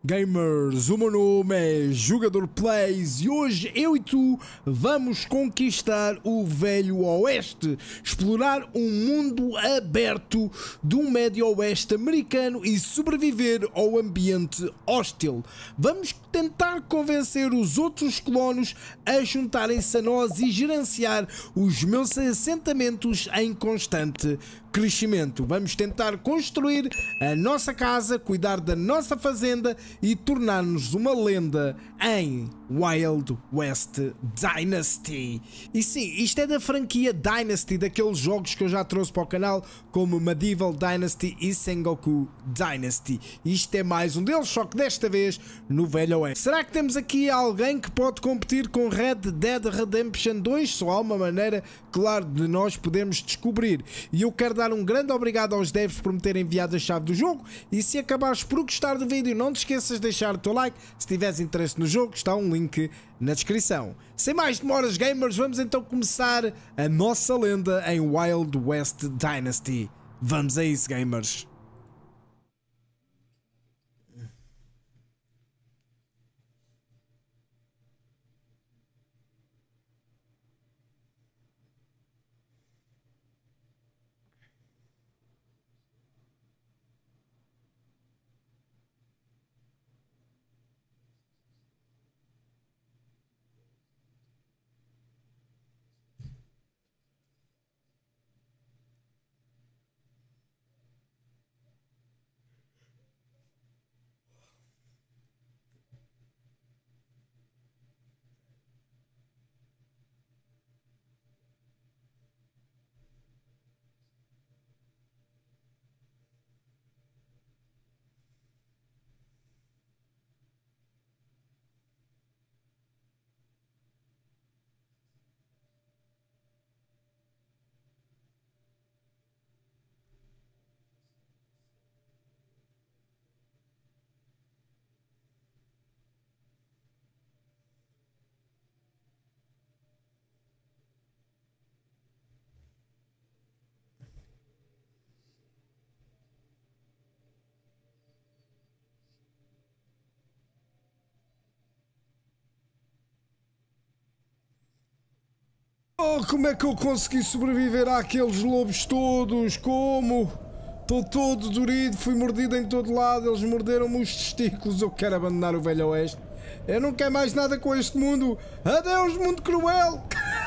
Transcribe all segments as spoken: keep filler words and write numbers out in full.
Gamers, o meu nome é Jogador Plays e hoje eu e tu vamos conquistar o Velho Oeste, explorar um mundo aberto do Médio Oeste americano e sobreviver ao ambiente hostil. Vamos tentar convencer os outros colonos a juntarem-se a nós e gerenciar os meus assentamentos em constante crescimento. Vamos tentar construir a nossa casa, cuidar da nossa fazenda e tornar-nos uma lenda em Wild West Dynasty. E sim, isto é da franquia Dynasty, daqueles jogos que eu já trouxe para o canal, como Medieval Dynasty e Sengoku Dynasty. Isto é mais um deles, só que desta vez no Velho Oeste. Será que temos aqui alguém que pode competir com Red Dead Redemption dois? Só há uma maneira, claro, de nós podermos descobrir. E eu quero dar um grande obrigado aos devs por me terem enviado a chave do jogo. E se acabares por gostar do vídeo, não te esqueças de deixar o teu like. Se tiveres interesse no jogo, está um link na descrição. Sem mais demoras, gamers, vamos então começar a nossa lenda em Wild West Dynasty. Vamos a isso, gamers. Oh, como é que eu consegui sobreviver àqueles lobos todos? Como? Estou todo dorido, fui mordido em todo lado, eles morderam-me os testículos. Eu quero abandonar o Velho Oeste. Eu não quero mais nada com este mundo. Adeus, mundo cruel.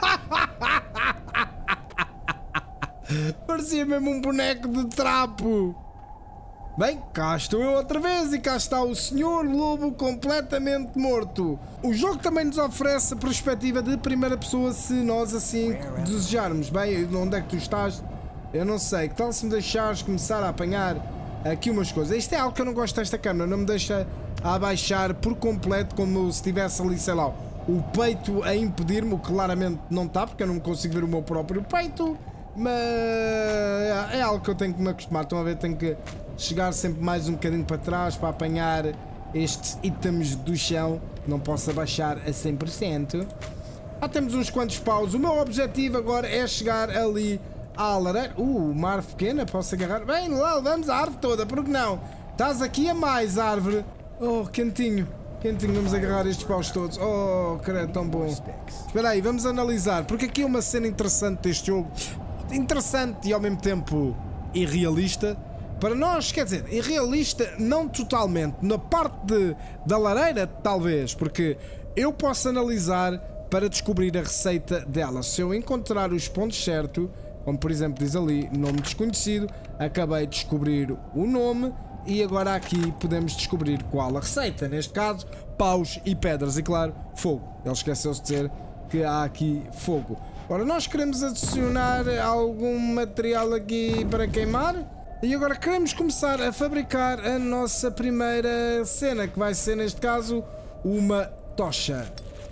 Parecia mesmo um boneco de trapo. Bem, cá estou eu outra vez e cá está o senhor Lobo completamente morto. O jogo também nos oferece a perspectiva de primeira pessoa se nós assim desejarmos. Bem, onde é que tu estás? Eu não sei. Que tal se me deixares começar a apanhar aqui umas coisas? Isto é algo que eu não gosto desta câmera. Não me deixa abaixar por completo como se tivesse ali, sei lá, o peito a impedir-me. O que claramente não está, porque eu não consigo ver o meu próprio peito. Mas é algo que eu tenho que me acostumar. Estão a ver, tenho que chegar sempre mais um bocadinho para trás para apanhar estes itens do chão. Não posso abaixar a cem por cento. Já temos uns quantos paus. O meu objetivo agora é chegar ali à lareira. Uh, uma árvore pequena, posso agarrar. Bem, lá levamos a árvore toda, porque não? Estás aqui a mais árvore. Oh, quentinho. Quentinho, vamos agarrar estes paus todos. Oh, credo, tão bom. Espera aí, vamos analisar, porque aqui é uma cena interessante deste jogo. Interessante e ao mesmo tempo irrealista. Para nós, quer dizer, irrealista não totalmente. Na parte de, da lareira, talvez, porque eu posso analisar para descobrir a receita dela. Se eu encontrar os pontos certos, como por exemplo diz ali, nome desconhecido, acabei de descobrir o nome e agora aqui podemos descobrir qual a receita. Neste caso, paus e pedras e claro, fogo. Ele esqueceu-se de dizer que há aqui fogo. Ora, nós queremos adicionar algum material aqui para queimar. E agora queremos começar a fabricar a nossa primeira cena, que vai ser neste caso uma tocha.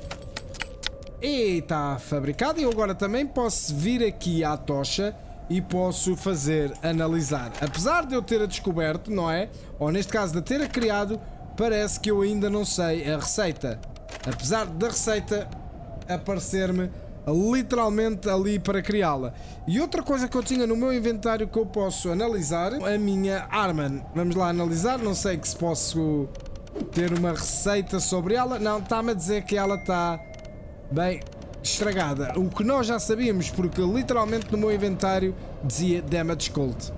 E está fabricado. E eu agora também posso vir aqui à tocha e posso fazer analisar. Apesar de eu ter a descoberto, não é? Ou neste caso de ter a criado, parece que eu ainda não sei a receita. Apesar da receita aparecer-me literalmente ali para criá-la. E outra coisa que eu tinha no meu inventário que eu posso analisar, a minha arma. Vamos lá analisar, não sei que se posso ter uma receita sobre ela. Não, está-me a dizer que ela está bem estragada. O que nós já sabíamos, porque literalmente no meu inventário dizia Damage Cold.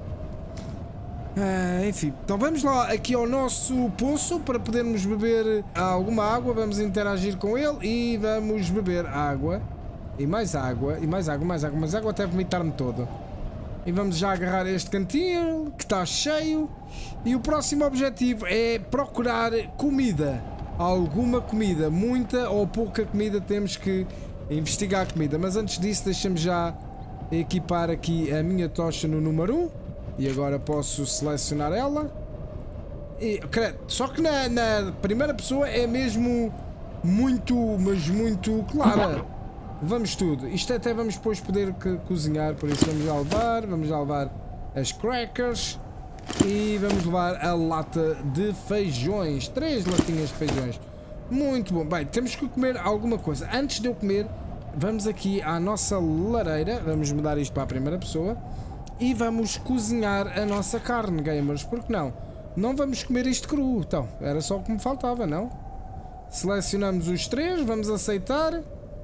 Ah, enfim, então vamos lá aqui ao nosso poço para podermos beber alguma água. Vamos interagir com ele e vamos beber água. E mais água, e mais água, mais água, mais água até vomitar-me todo. E vamos já agarrar este cantil que está cheio. E o próximo objetivo é procurar comida. Alguma comida, muita ou pouca comida, temos que investigar a comida. Mas antes disso, deixa-me já equipar aqui a minha tocha no número um. E agora posso selecionar ela. E, só que na, na primeira pessoa é mesmo muito, mas muito clara. Vamos tudo. Isto até vamos depois poder que, cozinhar, por isso vamos já levar, vamos já levar as crackers e vamos levar a lata de feijões. Três latinhas de feijões. Muito bom. Bem, temos que comer alguma coisa. Antes de eu comer, vamos aqui à nossa lareira. Vamos mudar isto para a primeira pessoa. E vamos cozinhar a nossa carne, gamers. Porque não? Não vamos comer isto cru. Então, era só o que me faltava, não? Selecionamos os três, vamos aceitar.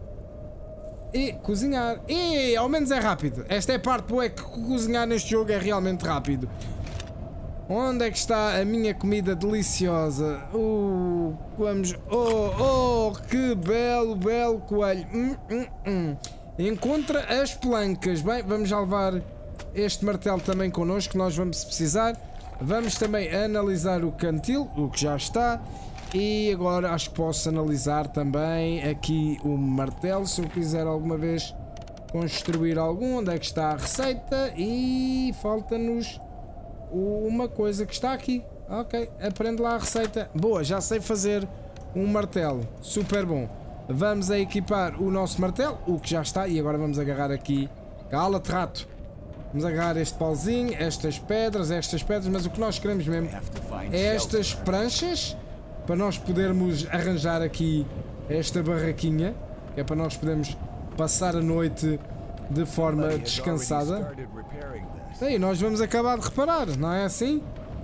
E cozinhar. E ao menos é rápido. Esta é a parte boa, é que cozinhar neste jogo é realmente rápido. Onde é que está a minha comida deliciosa? Uh, vamos. Oh, oh, que belo, belo coelho. Hum, hum, hum. Encontra as plancas. Bem, vamos já levar este martelo também connosco, nós vamos precisar. Vamos também analisar o cantil, o que já está. E agora acho que posso analisar também aqui o martelo, se eu quiser alguma vez construir algum. Onde é que está a receita? E falta-nos uma coisa que está aqui. Ok, aprende lá a receita. Boa, já sei fazer um martelo. Super bom. Vamos a equipar o nosso martelo, o que já está. E agora vamos agarrar aqui. Cala-te, rato. Vamos agarrar este pauzinho, estas pedras, estas pedras. Mas o que nós queremos mesmo é estas pranchas, para nós podermos arranjar aqui esta barraquinha, que é para nós podermos passar a noite de forma descansada. E nós vamos acabar de reparar, não é assim?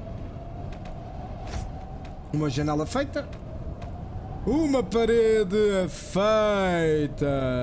Uma janela feita. Uma parede feita.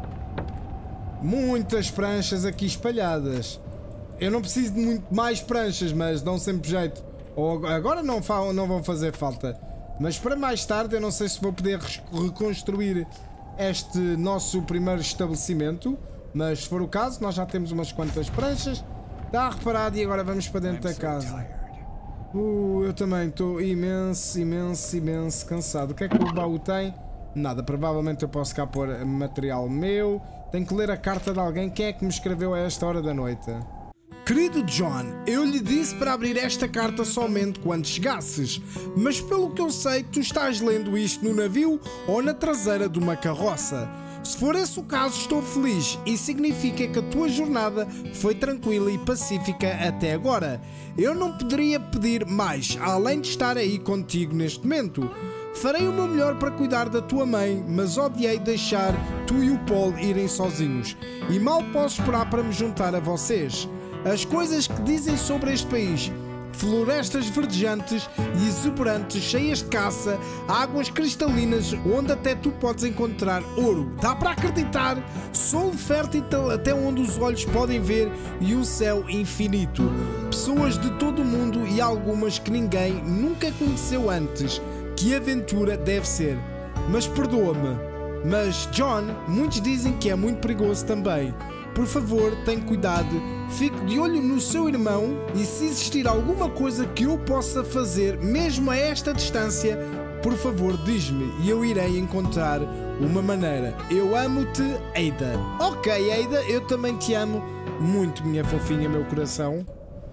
Muitas pranchas aqui espalhadas. Eu não preciso de muito mais pranchas, mas dão sempre jeito. Ou agora não, não vão fazer falta. Mas para mais tarde, eu não sei se vou poder reconstruir este nosso primeiro estabelecimento. Mas se for o caso, nós já temos umas quantas pranchas. Está reparado e agora vamos para dentro da casa. Uh, eu também estou imenso, imenso, imenso cansado. O que é que o baú tem? Nada, provavelmente eu posso cá pôr material meu. Tenho que ler a carta de alguém. Quem é que me escreveu a esta hora da noite? Querido John, eu lhe disse para abrir esta carta somente quando chegasses, mas pelo que eu sei, tu estás lendo isto no navio ou na traseira de uma carroça. Se for esse o caso, estou feliz e significa que a tua jornada foi tranquila e pacífica até agora. Eu não poderia pedir mais, além de estar aí contigo neste momento. Farei o meu melhor para cuidar da tua mãe, mas odiei deixar tu e o Paul irem sozinhos, e mal posso esperar para me juntar a vocês. As coisas que dizem sobre este país: florestas verdejantes e exuberantes, cheias de caça, águas cristalinas onde até tu podes encontrar ouro. Dá para acreditar? Solo fértil até onde os olhos podem ver e um céu infinito. Pessoas de todo o mundo e algumas que ninguém nunca conheceu antes. Que aventura deve ser. Mas perdoa-me. Mas, John, muitos dizem que é muito perigoso também. Por favor, tenha cuidado. Fique de olho no seu irmão e se existir alguma coisa que eu possa fazer, mesmo a esta distância, por favor, diz-me e eu irei encontrar uma maneira. Eu amo-te, Ada. Ok, Ada, eu também te amo muito, minha fofinha, meu coração.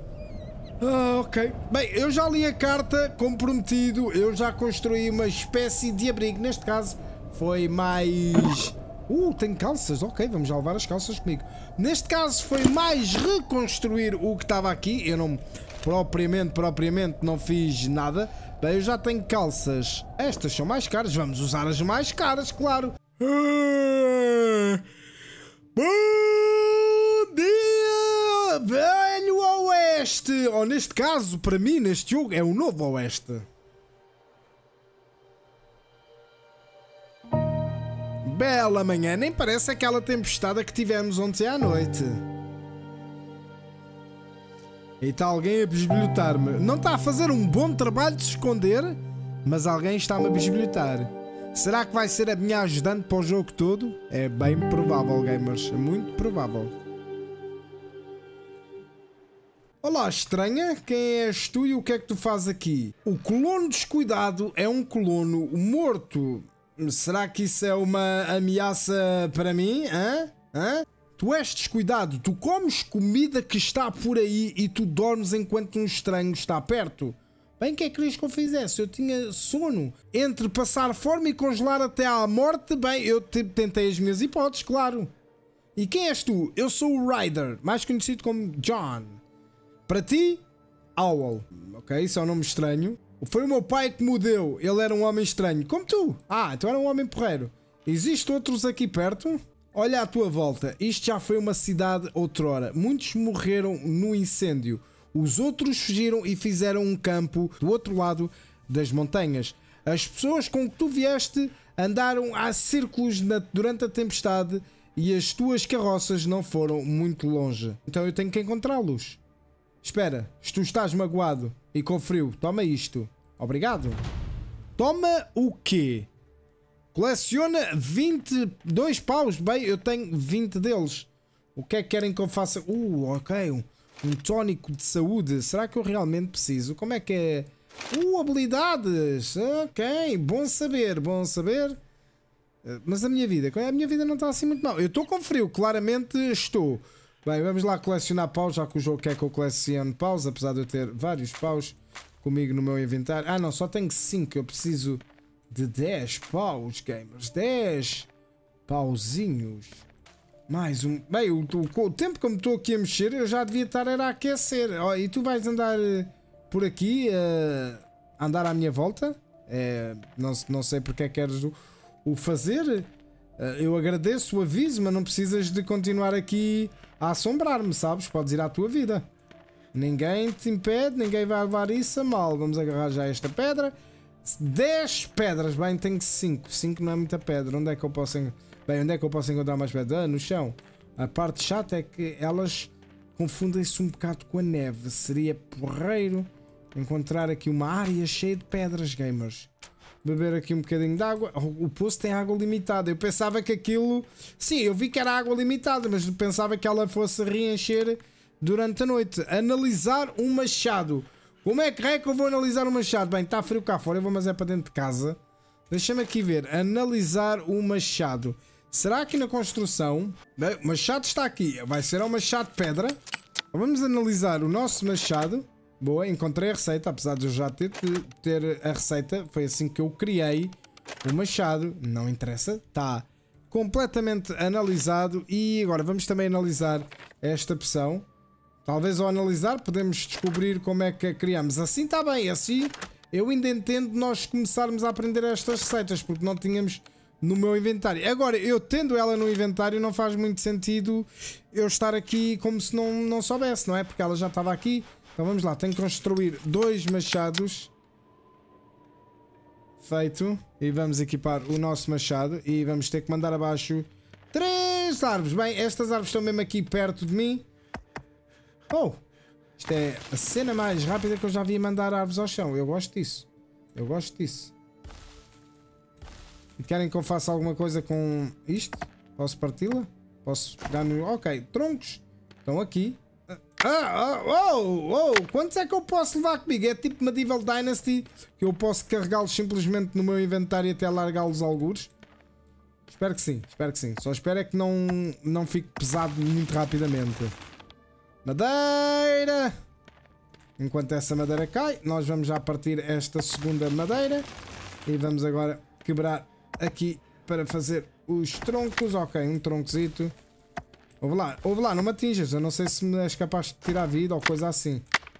Ah, ok. Bem, eu já li a carta, como prometido, eu já construí uma espécie de abrigo. Neste caso, foi mais... Uh, tenho calças, ok, vamos já levar as calças comigo. Neste caso foi mais reconstruir o que estava aqui. Eu não, propriamente, propriamente não fiz nada. Bem, eu já tenho calças. Estas são mais caras, vamos usar as mais caras, claro. Ah, bom dia, velho oeste. Ou neste caso, para mim, neste jogo, é o novo oeste. Bela manhã, nem parece aquela tempestade que tivemos ontem à noite. E está alguém a bisbilhotar-me. Não está a fazer um bom trabalho de se esconder, mas alguém está-me a bisbilhotar. Será que vai ser a minha ajudante para o jogo todo? É bem provável, gamers. É muito provável. Olá, estranha. Quem és tu e o que é que tu fazes aqui? O colono descuidado é um colono morto. Será que isso é uma ameaça para mim? Hã? Hã? Tu és descuidado. Tu comes comida que está por aí e tu dormes enquanto um estranho está perto. Bem, o que é que querias que eu fizesse? Eu tinha sono. Entre passar fome e congelar até à morte, bem, eu tentei as minhas hipóteses, claro. E quem és tu? Eu sou o Ryder, mais conhecido como John. Para ti, Owl. Ok, isso é um nome estranho. Foi o meu pai que me deu. Ele era um homem estranho, como tu. Ah, tu era um homem porreiro. Existem outros aqui perto? Olha à tua volta. Isto já foi uma cidade outrora. Muitos morreram no incêndio. Os outros fugiram e fizeram um campo do outro lado das montanhas. As pessoas com que tu vieste andaram a círculos na, durante a tempestade e as tuas carroças não foram muito longe. Então eu tenho que encontrá-los. Espera, tu estás magoado e com frio. Toma isto. Obrigado. Toma o quê? Coleciona vinte e dois paus. Bem, eu tenho vinte deles. O que é que querem que eu faça? Uh, ok. Um, um tónico de saúde. Será que eu realmente preciso? Como é que é? Uh, habilidades. Ok, bom saber, bom saber. Mas a minha vida, a minha vida não está assim muito mal. Eu estou com frio, claramente estou. Bem, vamos lá colecionar paus, já que o jogo quer que eu colecione paus, apesar de eu ter vários paus comigo no meu inventário. Ah não, só tenho cinco, eu preciso de dez paus, gamers. dez pauzinhos. Mais um... Bem, o, o, o tempo que eu me estou aqui a mexer, eu já devia estar era a aquecer. Oh, e tu vais andar uh, por aqui, uh, andar à minha volta? É, não, não sei porque é que queres o, o fazer. Uh, eu agradeço o aviso, mas não precisas de continuar aqui a assombrar-me, sabes? Podes ir à tua vida. Ninguém te impede, ninguém vai levar isso a mal. Vamos agarrar já esta pedra. dez pedras, bem, tenho cinco. cinco não é muita pedra. Onde é que eu posso encontrar? Bem, onde é que eu posso encontrar mais pedras? Ah, no chão. A parte chata é que elas confundem-se um bocado com a neve. Seria porreiro encontrar aqui uma área cheia de pedras, gamers. Beber aqui um bocadinho de água. O poço tem água limitada. Eu pensava que aquilo... Sim, eu vi que era água limitada, mas pensava que ela fosse reencher durante a noite. Analisar um machado. Como é que é que eu vou analisar um machado? Bem, está frio cá fora. Eu vou mas é para dentro de casa. Deixa-me aqui ver. Analisar um machado. Será que na construção... Bem, o machado está aqui. Vai ser um machado de pedra. Vamos analisar o nosso machado. Boa, encontrei a receita, apesar de eu já ter, ter a receita. Foi assim que eu criei o machado. Não interessa, está completamente analisado. E agora vamos também analisar esta opção. Talvez ao analisar podemos descobrir como é que a criamos. Assim está bem, assim eu ainda entendo nós começarmos a aprender estas receitas, porque não tínhamos no meu inventário. Agora, eu tendo ela no inventário, não faz muito sentido eu estar aqui como se não, não soubesse, não é? Porque ela já estava aqui. Então vamos lá, tenho que construir dois machados. Feito. E vamos equipar o nosso machado. E vamos ter que mandar abaixo três árvores. Bem, estas árvores estão mesmo aqui perto de mim. Oh! Isto é a cena mais rápida que eu já vi mandar árvores ao chão. Eu gosto disso. Eu gosto disso. E querem que eu faça alguma coisa com isto? Posso parti-la? Posso pegar no... Ok, troncos estão aqui. Ah, oh, oh, oh, quantos é que eu posso levar comigo? É tipo Medieval Dynasty, que eu posso carregá-los simplesmente no meu inventário até largá-los algures? Espero que sim, espero que sim. Só espero é que não, não fique pesado muito rapidamente. Madeira! Enquanto essa madeira cai, nós vamos já partir esta segunda madeira. E vamos agora quebrar aqui para fazer os troncos. Ok, um troncozito. Ouve lá, ouve lá, não me atinjas. Eu não sei se me és capaz de tirar vida ou coisa assim.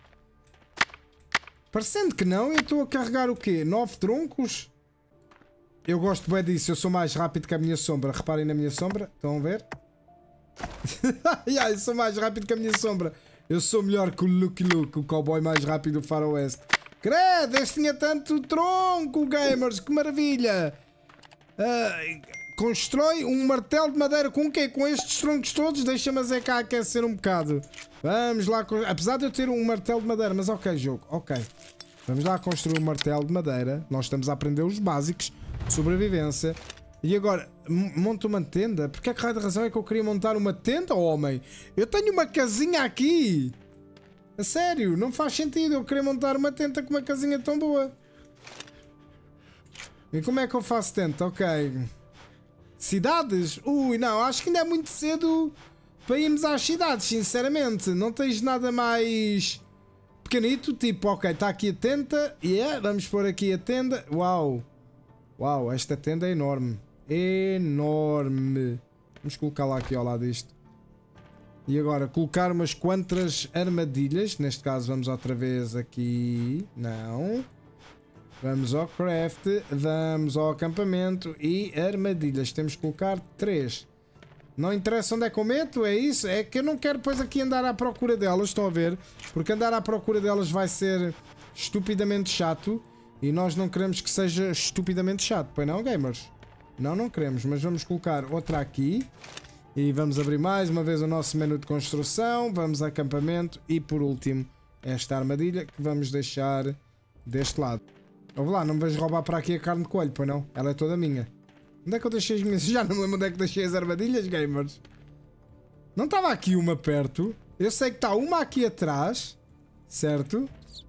Parecendo que não, eu estou a carregar o quê? nove troncos? Eu gosto bem disso, eu sou mais rápido que a minha sombra. Reparem na minha sombra, estão a ver? Yeah, eu sou mais rápido que a minha sombra. Eu sou melhor que o Lucky Luke, o cowboy mais rápido do faroeste. Credo, este tinha tanto tronco, gamers, que maravilha! Uh, constrói um martelo de madeira com o quê? Com estes troncos todos? Deixa-me a cá aquecer um bocado. Vamos lá, apesar de eu ter um martelo de madeira, mas ok, jogo, ok. Vamos lá construir um martelo de madeira. Nós estamos a aprender os básicos de sobrevivência. E agora, monta uma tenda? Porque a que raio de razão é que eu queria montar uma tenda, homem? Eu tenho uma casinha aqui. A sério, não faz sentido eu querer montar uma tenda com uma casinha tão boa. E como é que eu faço tenda? Ok. Cidades? Ui, não, acho que ainda é muito cedo para irmos às cidades, sinceramente. Não tens nada mais pequenito, tipo, ok, está aqui a tenda. Yeah, vamos pôr aqui a tenda. Uau. Uau, esta tenda é enorme. Enorme. Vamos colocar lá aqui ao lado disto. E agora, colocar umas quantas armadilhas. Neste caso, vamos outra vez aqui. Não. Vamos ao craft. Vamos ao acampamento. E armadilhas. Temos que colocar três. Não interessa onde é que eu meto, é isso? É que eu não quero depois aqui andar à procura delas, estão a ver? Porque andar à procura delas vai ser estupidamente chato. E nós não queremos que seja estupidamente chato. Pois não, gamers? Não, não queremos. Mas vamos colocar outra aqui. E vamos abrir mais uma vez o nosso menu de construção. Vamos a acampamento. E por último, esta armadilha que vamos deixar deste lado. Ouve lá, não me vais roubar para aqui a carne de coelho, pois não? Ela é toda minha. Onde é que eu deixei as minhas? Já não me lembro onde é que deixei as armadilhas, gamers. Não estava aqui uma perto. Eu sei que está uma aqui atrás. Certo?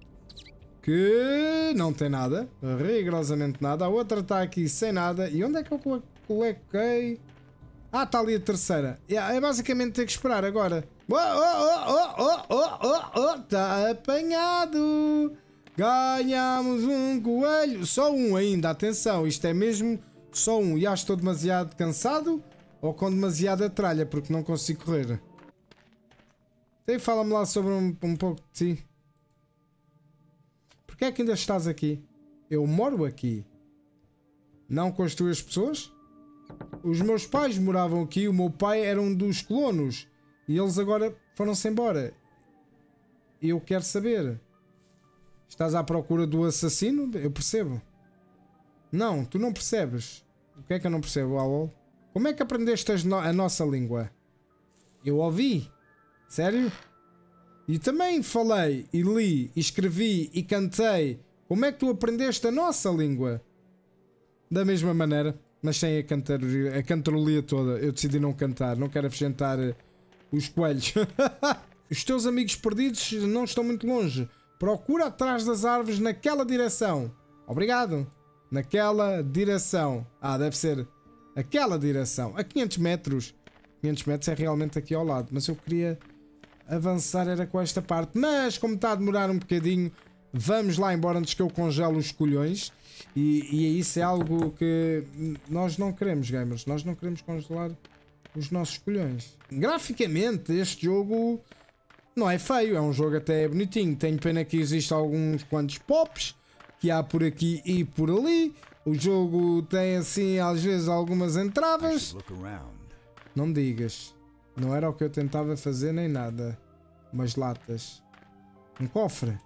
Que não tem nada. Rigorosamente nada. A outra está aqui sem nada. E onde é que eu coloquei? Ah, está ali a terceira. É basicamente ter que esperar agora. Oh, oh, oh, oh, oh, oh, oh. Está apanhado. Ganhamos um coelho. Só um ainda. Atenção, isto é mesmo só um. Já estou demasiado cansado ou com demasiada tralha porque não consigo correr. Então fala-me lá sobre um, um pouco de ti. Porquê é que ainda estás aqui? Eu moro aqui. Não com as tuas pessoas? Os meus pais moravam aqui. O meu pai era um dos colonos. E eles agora foram-se embora. Eu quero saber. Estás à procura do assassino? Eu percebo. Não, tu não percebes. O que é que eu não percebo, Alol? Como é que aprendeste a nossa língua? Eu ouvi. Sério? E também falei, e li, e escrevi, e cantei. Como é que tu aprendeste a nossa língua? Da mesma maneira, mas sem a, cantar, a cantarolia toda. Eu decidi não cantar, não quero afugentar os coelhos. Os teus amigos perdidos não estão muito longe. Procura atrás das árvores naquela direção. Obrigado. Naquela direção. Ah, deve ser aquela direção. A quinhentos metros. quinhentos metros é realmente aqui ao lado. Mas eu queria avançar era com esta parte. Mas como está a demorar um bocadinho, vamos lá embora antes que eu congele os colhões. E, e isso é algo que nós não queremos, gamers. Nós não queremos congelar os nossos colhões. Graficamente, este jogo não é feio. É um jogo até bonitinho. Tenho pena que existem alguns quantos pops que há por aqui e por ali. O jogo tem assim às vezes algumas entradas. Não me digas. Não era o que eu tentava fazer nem nada. Umas latas. Um cofre.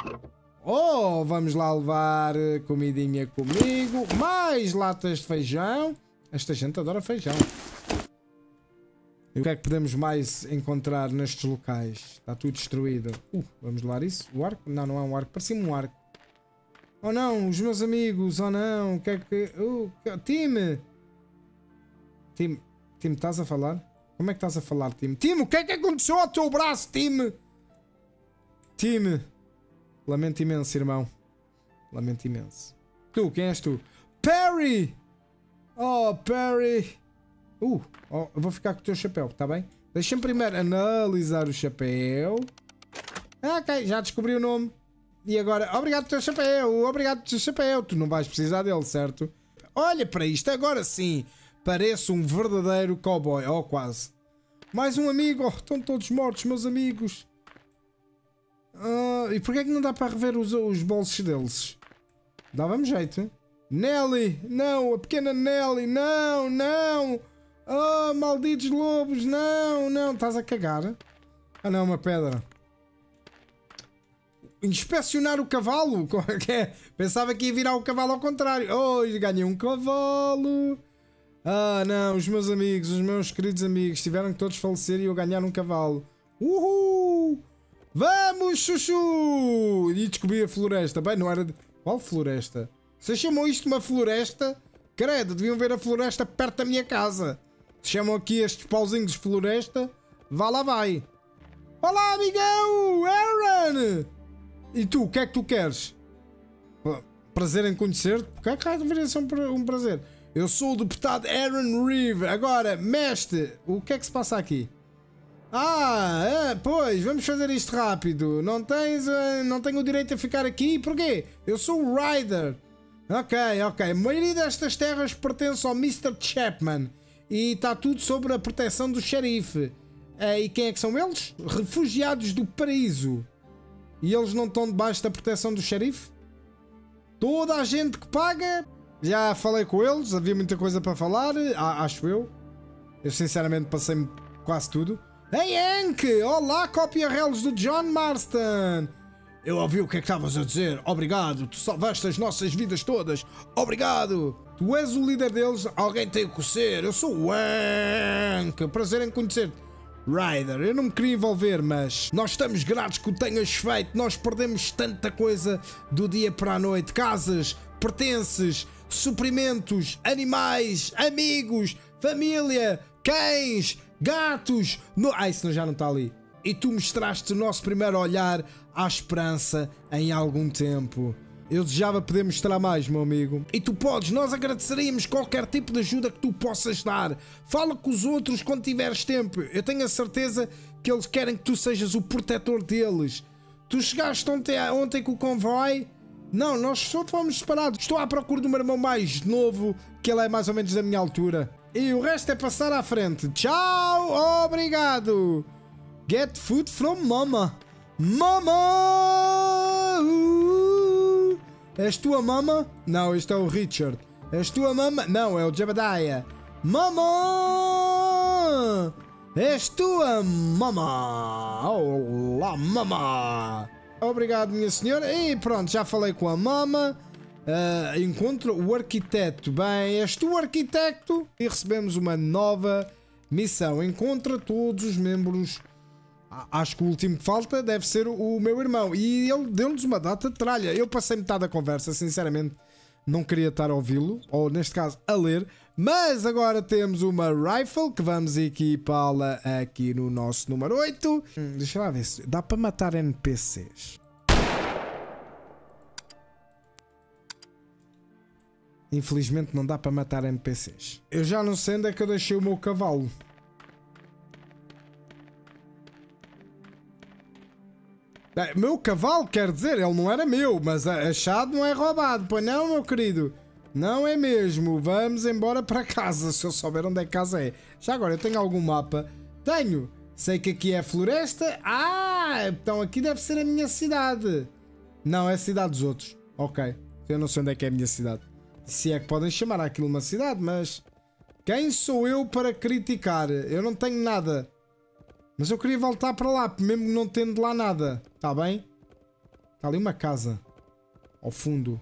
Oh, vamos lá levar comidinha comigo. Mais latas de feijão. Esta gente adora feijão. E o que é que podemos mais encontrar nestes locais? Está tudo destruído. Uh, vamos levar isso? O arco? Não, não é um arco. Parecia-me um arco. Oh não, os meus amigos. Oh não, o que é que... Uh, time! Time, time, estás a falar? Como é que estás a falar, time? Time, o que é que aconteceu ao teu braço, time? Time. Lamento imenso, irmão. Lamento imenso. Tu, quem és tu? Perry! Oh, Perry! Uh, oh, eu vou ficar com o teu chapéu, está bem? Deixa-me primeiro analisar o chapéu. Ah, ok, já descobri o nome. E agora, obrigado pelo teu chapéu, obrigado pelo teu chapéu. Tu não vais precisar dele, certo? Olha para isto, agora sim. Parece um verdadeiro cowboy. Oh, quase. Mais um amigo. Oh, estão todos mortos, meus amigos. Uh, e porquê é que não dá para rever os, os bolsos deles? Dava-me jeito. Nelly, não, a pequena Nelly, não, não. Oh, malditos lobos, não, não. Estás a cagar? Ah não, uma pedra. Inspecionar o cavalo? Pensava que ia virar o cavalo ao contrário. Oh, ganhei um cavalo. Ah, não, os meus amigos, os meus queridos amigos tiveram que todos falecer e eu ganhar um cavalo. Uhul! Vamos, chuchu! E descobri a floresta. Bem, não era... De... Qual floresta? Vocês chamam isto uma floresta? Credo, deviam ver a floresta perto da minha casa. Se chamam aqui estes pauzinhos de floresta, vá lá vai. Olá, amigão! Aaron! E tu, o que é que tu queres? Prazer em conhecer-te? O que é que deveria ser um prazer? Eu sou o deputado Aaron Reeve. Agora, mestre, o que é que se passa aqui? Ah, é, pois, vamos fazer isto rápido. Não tens, não tenho o direito a ficar aqui? Porquê? Eu sou o Ryder. Ok, ok. A maioria destas terras pertence ao mister Chapman. E está tudo sobre a proteção do xerife. E quem é que são eles? Refugiados do paraíso. E eles não estão debaixo da proteção do xerife? Toda a gente que paga... Já falei com eles, havia muita coisa para falar, acho eu. Eu sinceramente passei-me quase tudo. Hey Hank! Olá, copia-relos do John Marston! Eu ouvi o que é que estavas a dizer. Obrigado, tu salvaste as nossas vidas todas. Obrigado! Tu és o líder deles, alguém tem que ser. Eu sou o Hank! Prazer em conhecer-te. Ryder, eu não me queria envolver, mas nós estamos gratos que o tenhas feito. Nós perdemos tanta coisa do dia para a noite. Casas, pertences, suprimentos, animais, amigos, família, cães, gatos. No... Ah, isso já não está ali. E tu mostraste o nosso primeiro olhar à esperança em algum tempo. Eu desejava poder mostrar mais, meu amigo. E tu podes, nós agradeceríamos qualquer tipo de ajuda que tu possas dar. Fala com os outros quando tiveres tempo. Eu tenho a certeza que eles querem que tu sejas o protetor deles. Tu chegaste ontem, ontem com o convoy? Não, nós só fomos separados. Estou à procura do meu irmão mais novo, que ele é mais ou menos da minha altura. E o resto é passar à frente. Tchau, obrigado. Get food from mama. Mama! Uh! És tu a mama? Não, este é o Richard. És tu a mama? Não, é o Jebediah. Mama! És tu a mama? Olá, mama! Obrigado, minha senhora. E pronto, já falei com a mama. Uh, encontro o arquiteto. Bem, és tu o arquiteto? E recebemos uma nova missão. Encontra todos os membros. Acho que o último que falta deve ser o meu irmão. E ele deu-nos uma data de tralha. Eu passei metade da conversa, sinceramente. Não queria estar a ouvi-lo, ou neste caso a ler. Mas agora temos uma rifle que vamos equipá-la aqui no nosso número oito. Hum, deixa lá ver se dá para matar N P Cs. Infelizmente não dá para matar N P Cs. Eu já não sei onde é que eu deixei o meu cavalo. Meu cavalo, quer dizer, ele não era meu, mas achado não é roubado. Pois não, meu querido? Não é mesmo. Vamos embora para casa, se eu souber onde é que casa é. Já agora, eu tenho algum mapa? Tenho. Sei que aqui é floresta. Ah, então aqui deve ser a minha cidade. Não, é a cidade dos outros. Ok. Eu não sei onde é que é a minha cidade. Se é que podem chamar aquilo uma cidade, mas... Quem sou eu para criticar? Eu não tenho nada. Mas eu queria voltar para lá, mesmo não tendo lá nada. Está bem? Está ali uma casa. Ao fundo.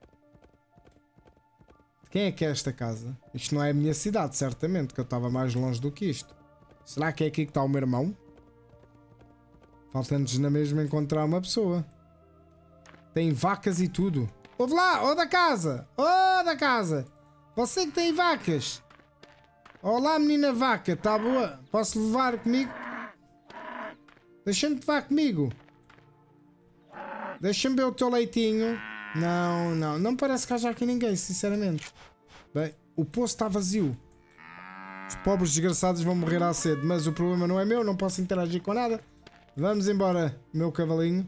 Quem é que é esta casa? Isto não é a minha cidade, certamente, que eu estava mais longe do que isto. Será que é aqui que está o meu irmão? Falta-nos na mesma encontrar uma pessoa. Tem vacas e tudo. Ouve lá, ô da casa! Ô da casa! Você que tem vacas! Olá, menina vaca, está boa? Posso levar comigo? Deixa-me levar comigo. Deixa-me ver o teu leitinho. Não, não. Não parece que haja aqui ninguém, sinceramente. Bem, o poço está vazio. Os pobres desgraçados vão morrer à sede. Mas o problema não é meu, não posso interagir com nada. Vamos embora, meu cavalinho.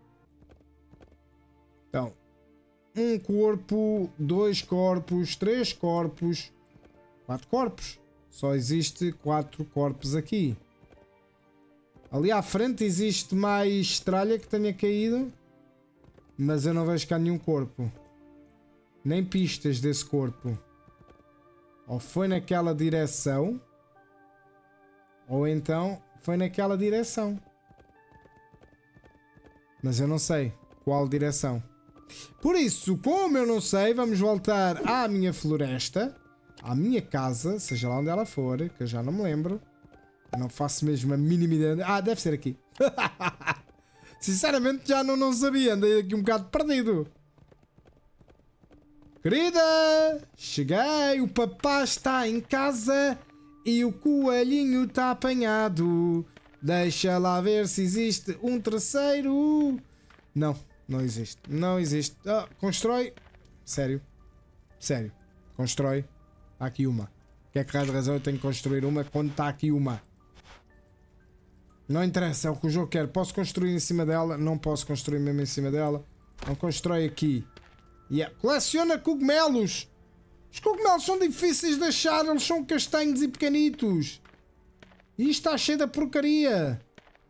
Então, um corpo, dois corpos, três corpos, quatro corpos. Só existe quatro corpos aqui. Ali à frente existe mais tralha que tenha caído. Mas eu não vejo cá nenhum corpo. Nem pistas desse corpo. Ou foi naquela direção. Ou então foi naquela direção. Mas eu não sei qual direção. Por isso, como eu não sei, vamos voltar à minha floresta. à minha casa, seja lá onde ela for, que eu já não me lembro. Eu não faço mesmo a mínima ideia. Ah, deve ser aqui. Sinceramente já não, não sabia, andei aqui um bocado perdido. Querida, cheguei, o papá está em casa e o coelhinho está apanhado. Deixa lá ver se existe um terceiro. Não, não existe, não existe. Ah, constrói. Sério, sério, constrói. Há aqui uma. Que é que raio de razão eu tenho que construir uma quando está aqui uma? Não interessa, é o que o jogo quer. Posso construir em cima dela? Não posso construir mesmo em cima dela. Não constrói aqui. Yeah. Coleciona cogumelos. Os cogumelos são difíceis de achar. Eles são castanhos e pequenitos. E isto está cheio de porcaria.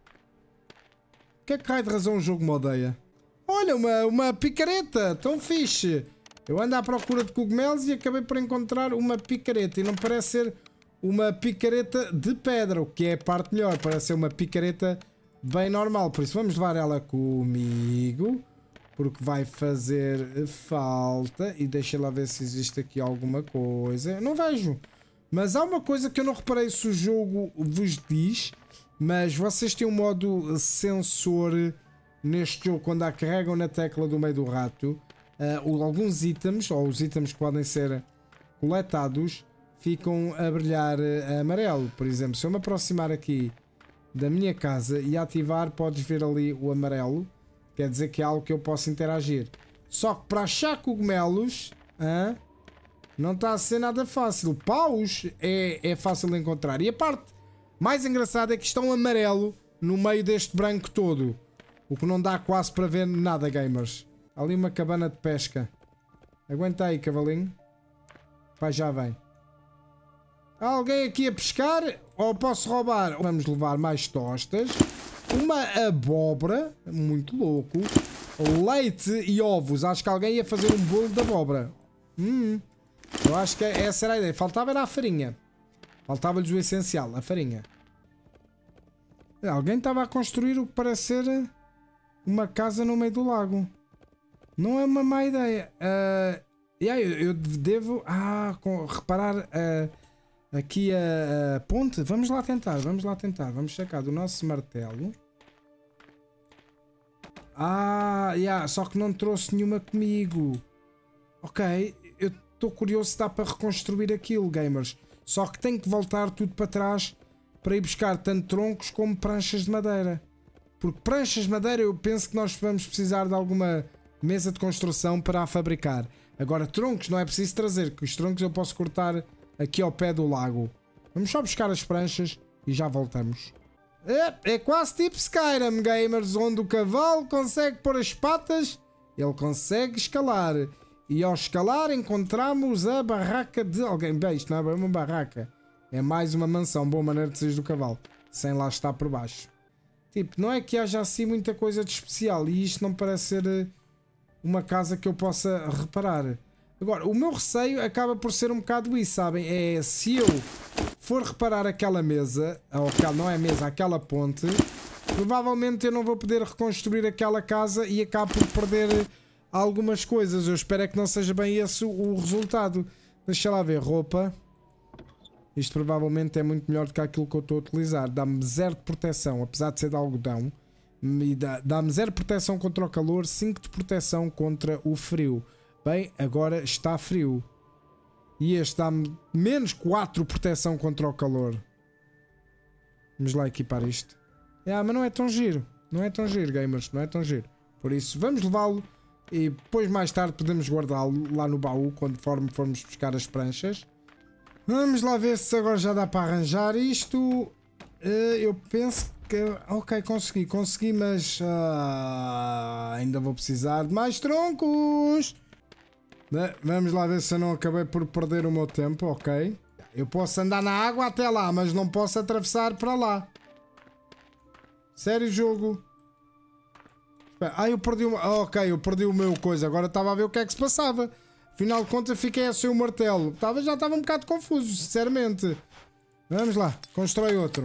O que é que raio de razão o jogo me odeia? Olha, uma, uma picareta. Tão fixe. Eu ando à procura de cogumelos e acabei por encontrar uma picareta. E não parece ser uma picareta de pedra, o que é a parte melhor. Parece ser uma picareta bem normal. Por isso vamos levar ela comigo, porque vai fazer falta. E deixa lá ver se existe aqui alguma coisa. Não vejo. Mas há uma coisa que eu não reparei se o jogo vos diz. Mas vocês têm um modo sensor neste jogo quando a carregam na tecla do meio do rato. Uh, alguns itens, ou os itens que podem ser coletados, ficam a brilhar uh, amarelo. Por exemplo, se eu me aproximar aqui da minha casa e ativar, podes ver ali o amarelo. Quer dizer que é algo que eu posso interagir. Só que para achar cogumelos, uh, não está a ser nada fácil. Paus é, é fácil de encontrar. E a parte mais engraçada é que está um amarelo no meio deste branco todo. O que não dá quase para ver nada, gamers. Ali uma cabana de pesca. Aguenta aí, cavalinho. Pai, já vem. Há alguém aqui a pescar? Ou posso roubar? Vamos levar mais tostas. Uma abóbora. Muito louco. Leite e ovos. Acho que alguém ia fazer um bolo de abóbora. Hum. Eu acho que essa era a ideia. Faltava era a farinha. Faltava-lhes o essencial. A farinha. Alguém estava a construir o que parece ser uma casa no meio do lago. Não é uma má ideia. Uh, yeah, eu, eu devo ah, com, reparar uh, aqui a, a ponte. Vamos lá tentar, vamos lá tentar. Vamos sacar do nosso martelo. Ah, yeah, só que não trouxe nenhuma comigo. Ok, eu estou curioso se dá para reconstruir aquilo, gamers. Só que tenho que voltar tudo para trás para ir buscar tanto troncos como pranchas de madeira. Porque pranchas de madeira eu penso que nós vamos precisar de alguma mesa de construção para a fabricar. Agora troncos não é preciso trazer, que os troncos eu posso cortar aqui ao pé do lago. Vamos só buscar as pranchas e já voltamos. É, é quase tipo Skyrim, gamers, onde o cavalo consegue pôr as patas, ele consegue escalar. E ao escalar encontramos a barraca de alguém. Bem, isto não é bem uma barraca, é mais uma mansão. Boa maneira de sair do cavalo, sem lá estar por baixo. Tipo, não é que haja assim muita coisa de especial e isto não parece ser uma casa que eu possa reparar. Agora, o meu receio acaba por ser um bocado isso, sabem? É se eu for reparar aquela mesa, ou aquela, não é mesa, aquela ponte, provavelmente eu não vou poder reconstruir aquela casa e acabo por perder algumas coisas. Eu espero é que não seja bem esse o resultado. Deixa lá ver, roupa. Isto provavelmente é muito melhor do que aquilo que eu estou a utilizar. Dá-me zero de proteção, apesar de ser de algodão. E dá-me zero de proteção contra o calor, cinco de proteção contra o frio. Bem, agora está frio. E este dá-me menos quatro de proteção contra o calor. Vamos lá equipar isto. Ah, mas não é tão giro. Não é tão giro, gamers. Não é tão giro. Por isso, vamos levá-lo. E depois, mais tarde, podemos guardá-lo lá no baú, conforme formos buscar as pranchas. Vamos lá ver se agora já dá para arranjar isto. Eu penso que... Ok, consegui, consegui, mas... Uh, ainda vou precisar de mais troncos. Vamos lá ver se eu não acabei por perder o meu tempo, ok. Eu posso andar na água até lá, mas não posso atravessar para lá. Sério, jogo? Ah, eu perdi o... Ok, eu perdi o meu coisa. Agora estava a ver o que é que se passava. Afinal de contas, fiquei a seu martelo. Estava, já estava um bocado confuso, sinceramente. Vamos lá, constrói outro.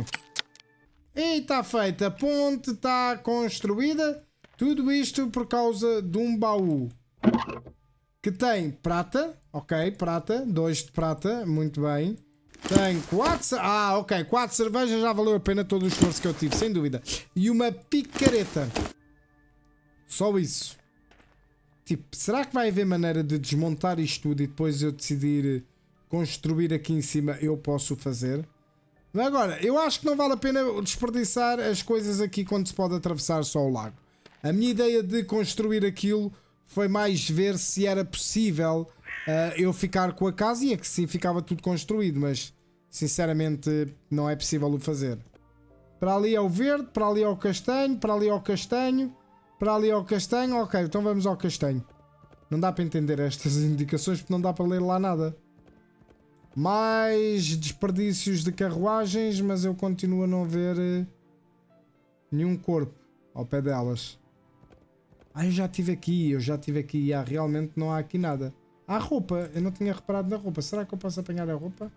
E está feita. A ponte está construída. Tudo isto por causa de um baú. que tem prata, ok, prata, dois de prata, muito bem. Tem quatro, ah, ok, quatro cervejas já valeu a pena todo o esforço que eu tive, sem dúvida. E uma picareta. Só isso. Tipo, será que vai haver maneira de desmontar isto tudo e depois eu decidir construir aqui em cima, eu posso fazer? Mas agora, eu acho que não vale a pena desperdiçar as coisas aqui quando se pode atravessar só o lago. A minha ideia de construir aquilo foi mais ver se era possível uh, eu ficar com a casa, e é que sim, ficava tudo construído, mas sinceramente não é possível o fazer. Para ali é o verde, para ali é o castanho, para ali é o castanho, para ali é o castanho, ok, então vamos ao castanho. Não dá para entender estas indicações porque não dá para ler lá nada. Mais desperdícios de carruagens, mas eu continuo a não ver uh, nenhum corpo ao pé delas. Ah, eu já estive aqui, eu já estive aqui. Ah, realmente não há aqui nada. Há roupa, eu não tinha reparado na roupa. Será que eu posso apanhar a roupa?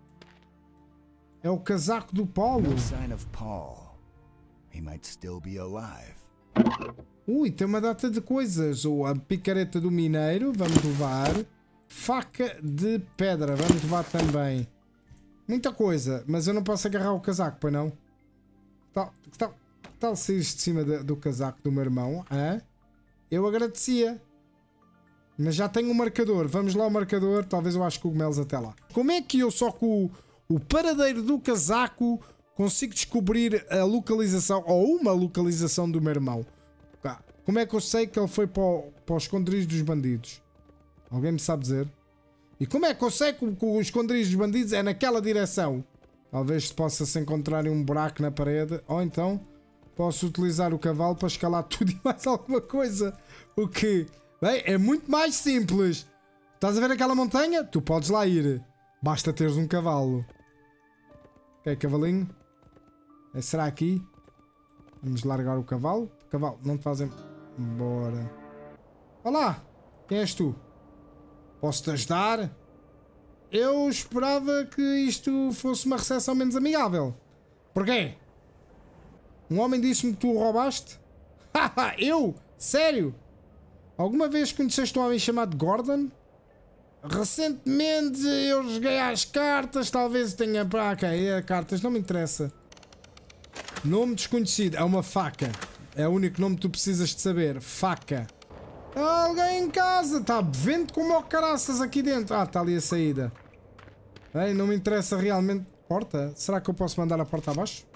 É o casaco do Paulo. No sign of Paul. He might still be alive. Ui, tem uma data de coisas. Ou a picareta do mineiro, vamos levar. Faca de pedra, vamos levar também. Muita coisa, mas eu não posso agarrar o casaco, pois não? Que tal, que tal, que tal sair de cima de, do casaco do meu irmão? Hã? Eu agradecia. Mas já tenho um marcador. Vamos lá ao marcador. Talvez eu ache cogumelos até lá. Como é que eu só com o, o paradeiro do casaco consigo descobrir a localização ou uma localização do meu irmão? Como é que eu sei que ele foi para, o, para os esconderijos dos bandidos? Alguém me sabe dizer? E como é que eu sei que, que os esconderijos dos bandidos é naquela direção? Talvez possa-se encontrar um buraco na parede. Ou então posso utilizar o cavalo para escalar tudo e mais alguma coisa. O que, bem, é muito mais simples. Estás a ver aquela montanha? Tu podes lá ir. Basta teres um cavalo. Ok, cavalinho. É, será aqui? Vamos largar o cavalo. Cavalo, não te fazem... Bora. Olá, quem és tu? Posso-te ajudar? Eu esperava que isto fosse uma recepção menos amigável. Porquê? Um homem disse-me que tu o roubaste? Haha, eu? Sério? Alguma vez conheceste um homem chamado Gordon? Recentemente eu joguei às cartas, talvez tenha... Ah, ok, é cartas, não me interessa. Nome desconhecido, é uma faca. É o único nome que tu precisas de saber. Faca. Alguém em casa. Está vento como o caraças aqui dentro. Ah, está ali a saída. Ei, não me interessa realmente. Porta? Será que eu posso mandar a porta abaixo?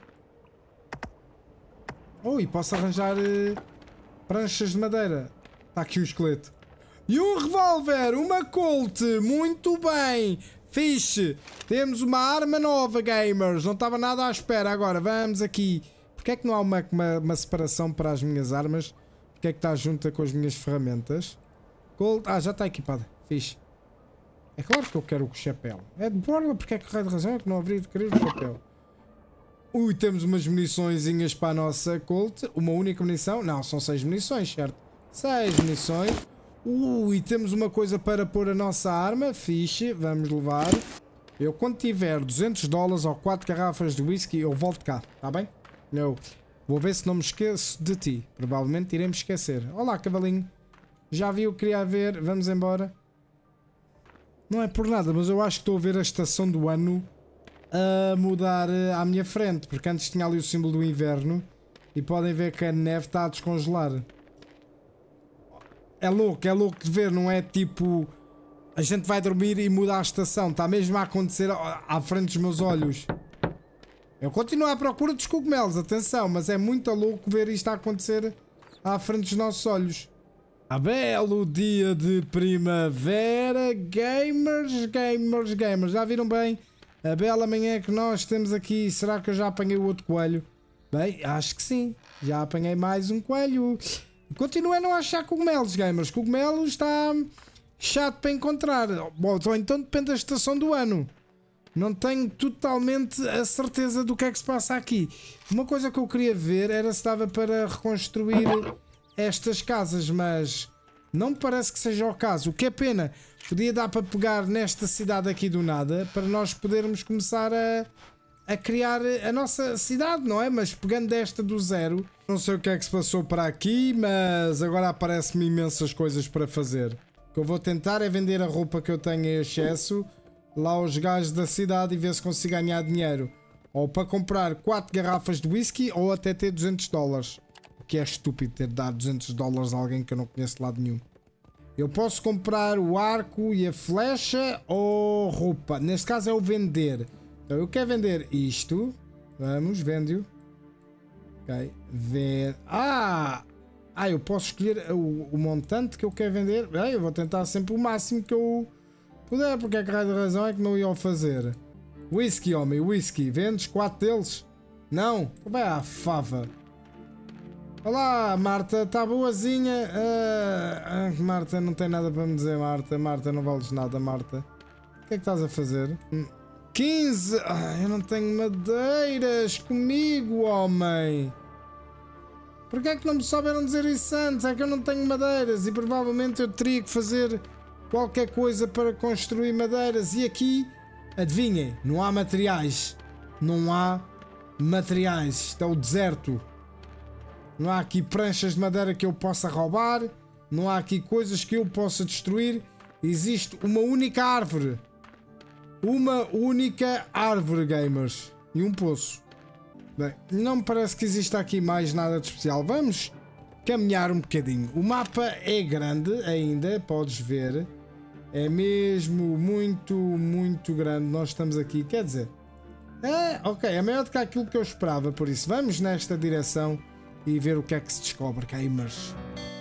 Ui, posso arranjar uh, pranchas de madeira. Está aqui um esqueleto. E um revólver. Uma Colt. Muito bem. Fixe. Temos uma arma nova, gamers. Não estava nada à espera. Agora, vamos aqui. Porquê é que não há uma, uma, uma separação para as minhas armas? Porquê é que está junta com as minhas ferramentas? Gold. Ah, já está equipada. Fixe. É claro que eu quero o chapéu. É de borla, porque é que raio de razão é que não haveria de querer o chapéu? Ui, temos umas muniçõezinhas para a nossa Colt. Uma única munição? Não, são seis munições, certo? Seis munições. Ui, temos uma coisa para pôr a nossa arma. Fixe, vamos levar. Eu, quando tiver duzentos dólares ou quatro garrafas de whisky, eu volto cá, está bem? Eu vou ver se não me esqueço de ti. Provavelmente iremos esquecer. Olá, cavalinho. Já vi o que queria ver. Vamos embora. Não é por nada, mas eu acho que estou a ver a estação do ano a mudar à minha frente. Porque antes tinha ali o símbolo do inverno. E podem ver que a neve está a descongelar. É louco, é louco de ver. Não é tipo... A gente vai dormir e muda a estação. Está mesmo a acontecer à frente dos meus olhos. Eu continuo à procura dos cogumelos, atenção, mas é muito louco ver isto a acontecer à frente dos nossos olhos. A belo dia de primavera, gamers, gamers, gamers. Já viram bem a bela manhã que nós temos aqui? Será que eu já apanhei o outro coelho? Bem, acho que sim. Já apanhei mais um coelho. Continuo a não achar cogumelos, gamers. Cogumelos está chato para encontrar. Bom, então depende da estação do ano. Não tenho totalmente a certeza do que é que se passa aqui. Uma coisa que eu queria ver era se dava para reconstruir estas casas, mas não me parece que seja o caso. O que é pena. Podia dar para pegar nesta cidade aqui do nada para nós podermos começar a, a criar a nossa cidade, não é? Mas pegando desta do zero, não sei o que é que se passou para aqui, mas agora aparecem-me imensas coisas para fazer. O que eu vou tentar é vender a roupa que eu tenho em excesso lá aos gajos da cidade e ver se consigo ganhar dinheiro. Ou para comprar quatro garrafas de whisky ou até ter duzentos dólares. O que é estúpido ter dado duzentos dólares a alguém que eu não conheço de lado nenhum. Eu posso comprar o arco e a flecha ou roupa. Neste caso é o vender. Então eu quero vender isto. Vamos, vende-o. Ok. Ver. Ah! Ah, eu posso escolher o, o montante que eu quero vender. Bem, eu vou tentar sempre o máximo que eu puder. Porque a raio de razão é que não ia fazer. Whisky, homem, whisky. Vendes quatro deles? Não? Vai à fava. Olá, Marta, está boazinha? Uh, uh, Marta, não tem nada para me dizer, Marta. Marta, não vales nada, Marta. O que é que estás a fazer? quinze! Ah, eu não tenho madeiras comigo, homem. Por que é que não me souberam dizer isso antes? É que eu não tenho madeiras e provavelmente eu teria que fazer qualquer coisa para construir madeiras. E aqui, adivinhem, não há materiais. Não há materiais. Está o deserto. Não há aqui pranchas de madeira que eu possa roubar. Não há aqui coisas que eu possa destruir. Existe uma única árvore. Uma única árvore, gamers. E um poço. Bem, não me parece que exista aqui mais nada de especial. Vamos caminhar um bocadinho. O mapa é grande ainda, podes ver. É mesmo muito, muito grande. Nós estamos aqui, quer dizer... É, ok, é maior do que aquilo que eu esperava. Por isso, vamos nesta direção e ver o que é que se descobre, gamers.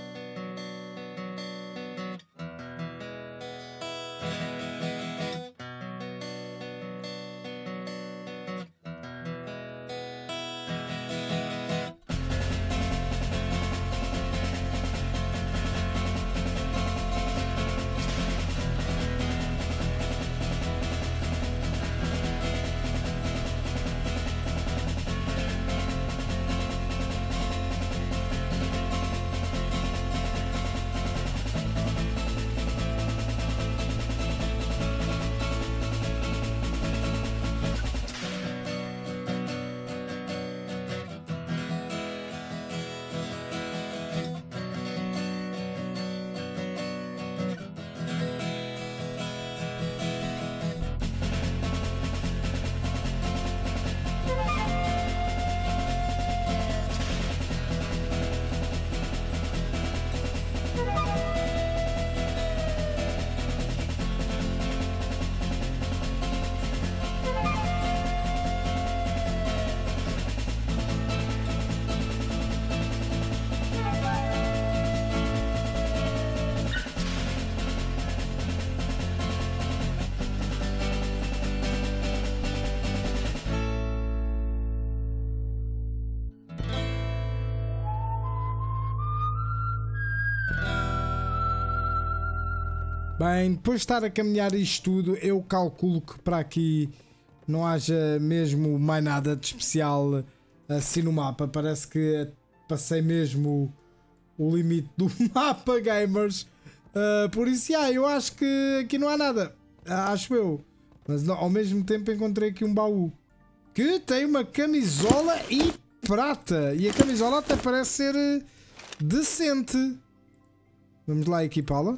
Bem, depois de estar a caminhar isto tudo, eu calculo que para aqui não haja mesmo mais nada de especial assim no mapa. Parece que passei mesmo o limite do mapa, gamers. Uh, por isso, yeah, eu acho que aqui não há nada. Acho eu. Mas não, ao mesmo tempo encontrei aqui um baú que tem uma camisola e prata. E a camisola até parece ser decente. Vamos lá equipá-la.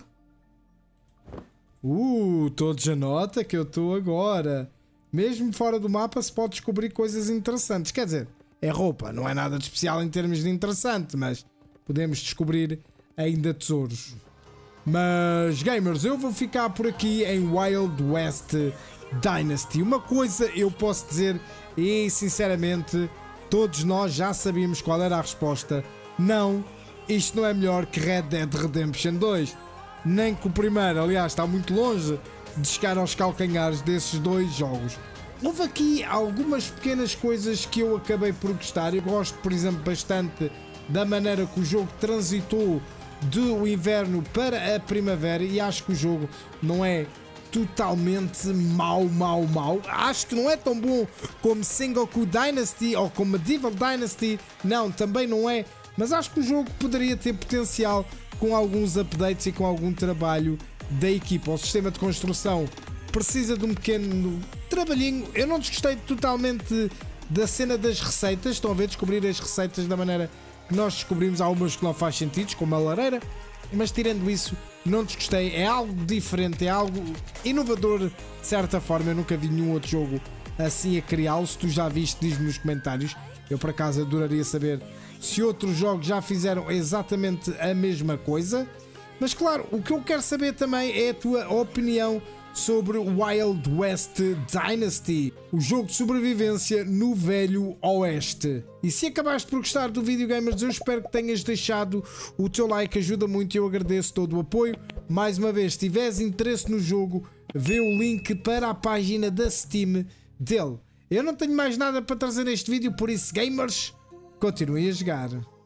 Uh, todos a nota que eu estou agora. Mesmo fora do mapa se pode descobrir coisas interessantes. Quer dizer, é roupa, não é nada de especial em termos de interessante, mas podemos descobrir ainda tesouros. Mas, gamers, eu vou ficar por aqui em Wild West Dynasty. Uma coisa eu posso dizer, e sinceramente, todos nós já sabíamos qual era a resposta. Não, isto não é melhor que Red Dead Redemption dois. Nem que o primeiro, aliás, está muito longe de chegar aos calcanhares desses dois jogos. Houve aqui algumas pequenas coisas que eu acabei por gostar. Eu gosto, por exemplo, bastante da maneira que o jogo transitou do inverno para a primavera e acho que o jogo não é totalmente mau, mau, mau. Acho que não é tão bom como Sengoku Dynasty ou como Medieval Dynasty. Não, também não é. Mas acho que o jogo poderia ter potencial com alguns updates e com algum trabalho da equipa. O sistema de construção precisa de um pequeno trabalhinho. Eu não desgostei totalmente da cena das receitas. Estão a ver, descobrir as receitas da maneira que nós descobrimos. Há umas que não faz sentido, como a lareira. Mas tirando isso, não desgostei. É algo diferente, é algo inovador de certa forma. Eu nunca vi nenhum outro jogo assim a criá-lo. Se tu já viste, diz-me nos comentários. Eu por acaso adoraria saber se outros jogos já fizeram exatamente a mesma coisa. Mas claro, o que eu quero saber também é a tua opinião sobre Wild West Dynasty, o jogo de sobrevivência no Velho Oeste. E se acabaste por gostar do vídeo, gamers, eu espero que tenhas deixado o teu like, ajuda muito e eu agradeço todo o apoio. Mais uma vez, se tiveres interesse no jogo, vê o link para a página da Steam dele. Eu não tenho mais nada para trazer neste vídeo, por isso, gamers, continuem a jogar.